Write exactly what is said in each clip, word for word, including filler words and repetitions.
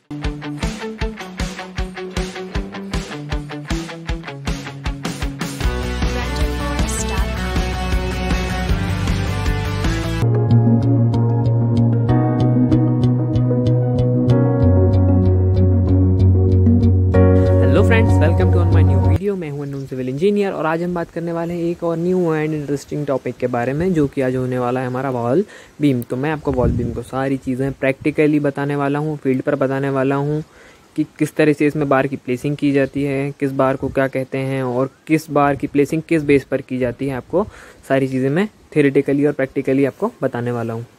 Friends, welcome to on my new video. मैं हूं unknown civil engineer और आज हम बात करने वाले हैं एक और न्यू एंड इंटरेस्टिंग टॉपिक के बारे में, जो कि आज होने वाला है हमारा वॉल बीम। तो मैं आपको वॉल बीम को सारी चीज़ें प्रैक्टिकली बताने वाला हूं, फील्ड पर बताने वाला हूं कि किस तरह से इसमें बार की प्लेसिंग की जाती है, किस बार को क्या कहते हैं और किस बार की प्लेसिंग किस बेस पर की जाती है। आपको सारी चीज़ें मैं थियोरेटिकली और प्रैक्टिकली आपको बताने वाला हूँ।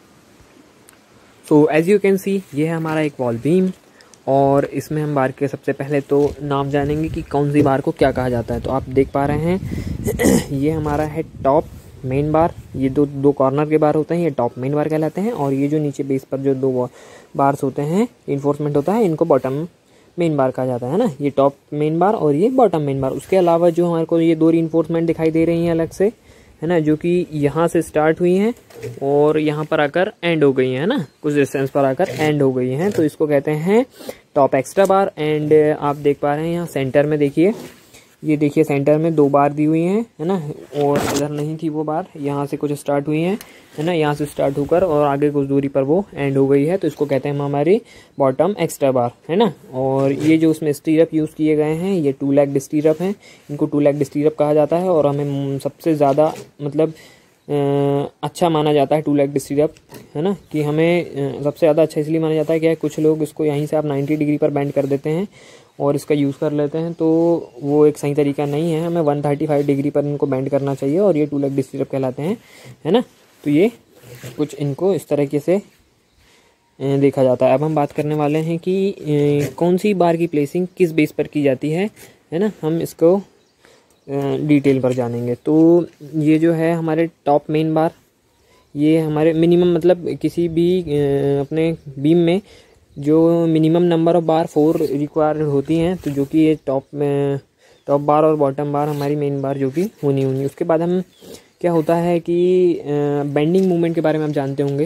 So as you can see, ये है हमारा एक वॉल बीम और इसमें हम बार के सबसे पहले तो नाम जानेंगे कि कौन सी बार को क्या कहा जाता है। तो आप देख पा रहे हैं ये हमारा है टॉप मेन बार। ये दो दो कॉर्नर के बार होते हैं, ये टॉप मेन बार कहलाते हैं। और ये जो नीचे बेस पर जो दो बार्स होते हैं, इन्फोर्समेंट होता है, इनको बॉटम मेन बार कहा जाता है ना। ये टॉप मेन बार और ये बॉटम मेन बार। उसके अलावा जो हमारे को ये दो रीइंफोर्समेंट दिखाई दे रही हैं अलग से, है ना, जो कि यहाँ से स्टार्ट हुई हैं और यहाँ पर आकर एंड हो गई हैं, है ना, कुछ डिस्टेंस पर आकर एंड हो गई हैं। तो इसको कहते हैं टॉप एक्स्ट्रा बार। एंड आप देख पा रहे हैं यहाँ सेंटर में, देखिए, ये देखिए सेंटर में दो बार दी हुई हैं, है ना, और इधर नहीं थी वो बार, यहाँ से कुछ स्टार्ट हुई हैं, है ना, यहाँ से स्टार्ट होकर और आगे कुछ दूरी पर वो एंड हो गई है। तो इसको कहते हैं हमारी बॉटम एक्स्ट्रा बार, है ना। और ये जो उसमें स्टीरअप यूज़ किए गए हैं, ये टू लेग स्टीरअप हैं, इनको टू लेग स्टीरअप कहा जाता है। और हमें सबसे ज़्यादा मतलब अच्छा माना जाता है टू लेग स्टीरअप, है ना, कि हमें सबसे ज़्यादा अच्छा इसलिए माना जाता है कि कुछ लोग इसको यहीं से आप नाइन्टी डिग्री पर बेंड कर देते हैं और इसका यूज़ कर लेते हैं, तो वो एक सही तरीका नहीं है। हमें वन थर्टी फाइव डिग्री पर इनको बेंड करना चाहिए और ये टू लेग स्टीरअप कहलाते हैं, है ना। तो ये कुछ इनको इस तरीके से देखा जाता है। अब हम बात करने वाले हैं कि कौन सी बार की प्लेसिंग किस बेस पर की जाती है, है ना। हम इसको डिटेल पर जानेंगे। तो ये जो है हमारे टॉप मेन बार, ये हमारे मिनिमम मतलब किसी भी अपने बीम में जो minimum number of bar four require होती हैं, तो जो कि ये टॉप में टॉप बार और बॉटम बार हमारी मेन बार जो कि होनी होनी। उसके बाद हम क्या होता है कि बेंडिंग मूवमेंट के बारे में आप जानते होंगे।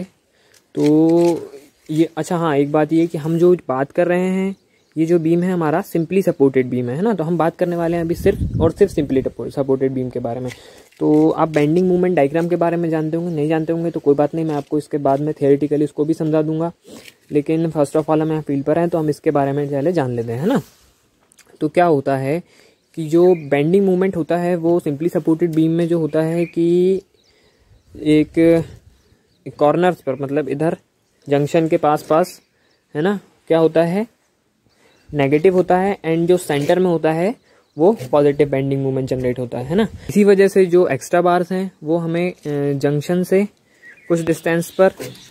तो ये अच्छा हाँ, एक बात ये कि हम जो बात कर रहे हैं, ये जो बीम है हमारा सिंपली सपोर्टेड बीम है, है ना। तो हम बात करने वाले हैं अभी सिर्फ और सिर्फ सिंपली सपोर्टेड बीम के बारे में। तो आप बेंडिंग मूवमेंट डायग्राम के बारे में जानते होंगे, नहीं जानते होंगे तो कोई बात नहीं, मैं आपको इसके बाद में थियोरेटिकली इसको भी समझा दूंगा। लेकिन फर्स्ट ऑफ ऑल हम यहाँ फील्ड पर हैं तो हम इसके बारे में पहले जान लेते हैं, है ना। तो क्या होता है कि जो बेंडिंग मूवमेंट होता है वो सिंपली सपोर्टेड बीम में जो होता है कि एक कॉर्नर्स पर, मतलब इधर जंक्शन के पास पास, है ना, क्या होता है, नेगेटिव होता है। एंड जो सेंटर में होता है वो पॉजिटिव बेंडिंग मूवमेंट जनरेट होता है, है ना। इसी वजह से जो एक्स्ट्रा बार्स हैं वो हमें जंक्शन से कुछ डिस्टेंस पर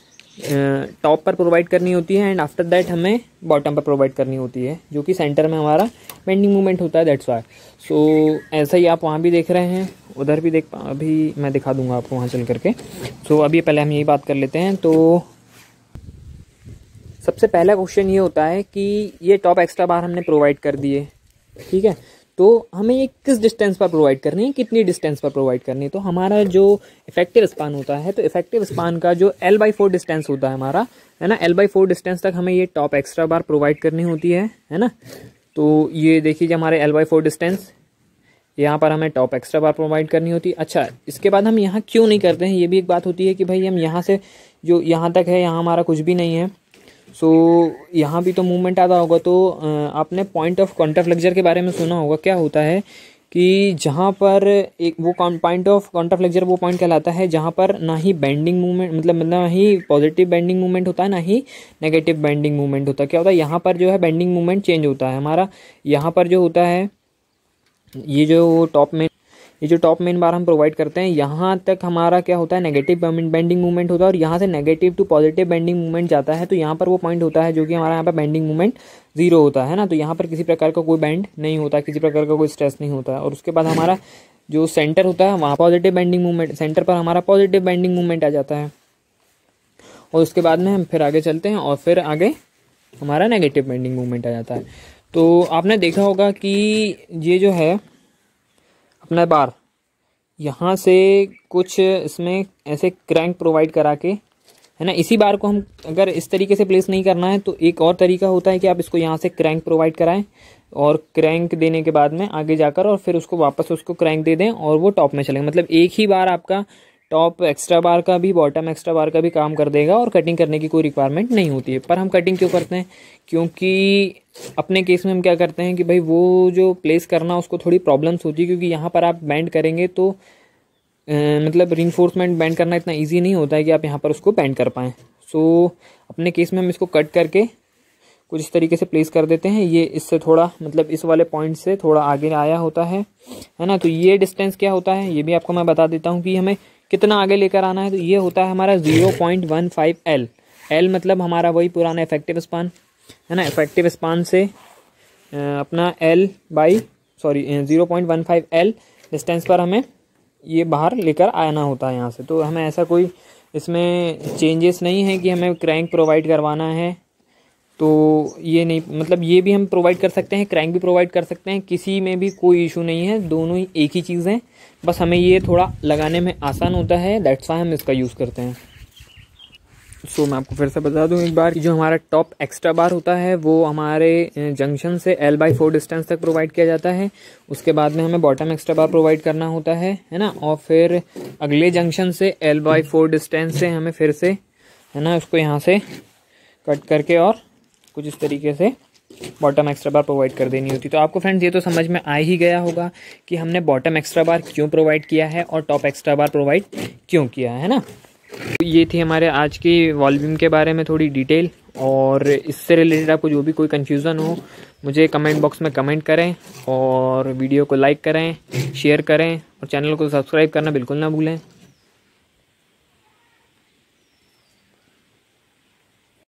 टॉप पर प्रोवाइड करनी होती है एंड आफ्टर दैट हमें बॉटम पर प्रोवाइड करनी होती है, जो कि सेंटर में हमारा बेंडिंग मूवमेंट होता है, दैट्स वाई। सो ऐसा ही आप वहाँ भी देख रहे हैं, उधर भी देख, अभी मैं दिखा दूंगा आपको वहाँ चल करके। सो अभी पहले हम यही बात कर लेते हैं। तो सबसे पहला क्वेश्चन ये होता है कि ये टॉप एक्स्ट्रा बार हमने प्रोवाइड कर दिए, ठीक है, तो हमें ये किस डिस्टेंस पर प्रोवाइड करनी है, कितनी डिस्टेंस पर प्रोवाइड करनी है। तो हमारा जो इफेक्टिव स्पान होता है, तो इफेक्टिव स्पान का जो एल बाई फोर डिस्टेंस होता है हमारा, है ना, एल बाई फोर डिस्टेंस तक हमें ये टॉप एक्स्ट्रा बार प्रोवाइड करनी होती है, है ना। तो ये देखिए हमारे एल बाई फोर डिस्टेंस, यहाँ पर हमें टॉप एक्स्ट्रा बार प्रोवाइड करनी होती है। अच्छा, इसके बाद हम यहाँ क्यों नहीं करते हैं, ये भी एक बात होती है कि भाई हम यहाँ से जो यहाँ तक है, यहाँ हमारा कुछ भी नहीं है, सो so, यहाँ भी तो मूवमेंट आता होगा। तो आपने पॉइंट ऑफ कॉन्ट्राफ्लेक्चर के बारे में सुना होगा। क्या होता है कि जहाँ पर एक वो पॉइंट ऑफ कॉन्ट्राफ्लेक्चर वो पॉइंट कहलाता है जहाँ पर ना ही बेंडिंग मूवमेंट, मतलब ना ही पॉजिटिव बेंडिंग मूवमेंट होता है, ना ही नेगेटिव बेंडिंग मूवमेंट होता है। क्या होता है, यहाँ पर जो है बेंडिंग मूवमेंट चेंज होता है हमारा। यहाँ पर जो होता है, ये जो टॉप में ये जो टॉप मेन बार हम प्रोवाइड करते हैं, यहाँ तक हमारा क्या होता है, नेगेटिव बेंडिंग मूवमेंट होता है और यहाँ से negative to positive bending movement जाता है। तो यहाँ पर वो पॉइंट होता है जो कि हमारा यहाँ पर बेंडिंग मूवमेंट जीरो होता है ना। तो यहाँ पर किसी प्रकार का कोई बेंड नहीं होता, किसी प्रकार का कोई स्ट्रेस नहीं होता। और उसके बाद हमारा जो सेंटर होता है वहाँ पॉजिटिव बेंडिंग मूवमेंट, सेंटर पर हमारा पॉजिटिव बेंडिंग मूवमेंट आ जाता है। और उसके बाद में हम फिर आगे चलते हैं और फिर आगे हमारा नेगेटिव बेंडिंग मूवमेंट आ जाता है। तो आपने देखा होगा कि ये जो है अपना बार, यहाँ से कुछ इसमें ऐसे क्रैंक प्रोवाइड करा के है ना। इसी बार को हम अगर इस तरीके से प्लेस नहीं करना है तो एक और तरीका होता है कि आप इसको यहाँ से क्रैंक प्रोवाइड कराएं और क्रैंक देने के बाद में आगे जाकर और फिर उसको वापस उसको क्रैंक दे दें और वो टॉप में चलेगा। मतलब एक ही बार आपका टॉप एक्स्ट्रा बार का भी बॉटम एक्स्ट्रा बार का भी काम कर देगा और कटिंग करने की कोई रिक्वायरमेंट नहीं होती है। पर हम कटिंग क्यों करते हैं, क्योंकि अपने केस में हम क्या करते हैं कि भाई वो जो प्लेस करना उसको थोड़ी प्रॉब्लम्स होती है, क्योंकि यहाँ पर आप बैंड करेंगे तो आ, मतलब रिइंफोर्समेंट बैंड करना इतना ईजी नहीं होता है कि आप यहाँ पर उसको बैंड कर पाएँ। सो अपने केस में हम इसको कट करके कुछ इस तरीके से प्लेस कर देते हैं। ये इससे थोड़ा मतलब इस वाले पॉइंट से थोड़ा आगे आया होता है है ना। तो ये डिस्टेंस क्या होता है ये भी आपको मैं बता देता हूँ कि हमें कितना आगे लेकर आना है। तो ये होता है हमारा zero point one five L. L मतलब हमारा वही पुराना इफेक्टिव स्पान है ना। इफेक्टिव स्पान से अपना L by sorry zero point one five L distance पर हमें ये बाहर लेकर आना होता है यहाँ से। तो हमें ऐसा कोई इसमें चेंजेस नहीं है कि हमें क्रैंक प्रोवाइड करवाना है, तो ये नहीं मतलब ये भी हम प्रोवाइड कर सकते हैं, क्रैंक भी प्रोवाइड कर सकते हैं, किसी में भी कोई इशू नहीं है, दोनों ही एक ही चीज़ है। बस हमें ये थोड़ा लगाने में आसान होता है, दैट्स वाई हम इसका यूज़ करते हैं। सो so, मैं आपको फिर से बता दूं एक बार कि जो हमारा टॉप एक्स्ट्रा बार होता है वो हमारे जंक्शन से एल बाई फोर डिस्टेंस तक प्रोवाइड किया जाता है। उसके बाद में हमें बॉटम एक्स्ट्रा बार प्रोवाइड करना होता है है ना। और फिर अगले जंक्शन से एल बाई फोर डिस्टेंस से हमें फिर से है ना उसको यहाँ से कट करके और कुछ इस तरीके से बॉटम एक्स्ट्रा बार प्रोवाइड कर देनी होती। तो आपको फ्रेंड्स ये तो समझ में आ ही गया होगा कि हमने बॉटम एक्स्ट्रा बार क्यों प्रोवाइड किया है और टॉप एक्स्ट्रा बार प्रोवाइड क्यों किया है ना। तो ये थी हमारे आज की वॉल बीम के बारे में थोड़ी डिटेल, और इससे रिलेटेड आपको जो भी कोई कन्फ्यूज़न हो मुझे कमेंट बॉक्स में कमेंट करें और वीडियो को लाइक करें, शेयर करें और चैनल को सब्सक्राइब करना बिल्कुल ना भूलें।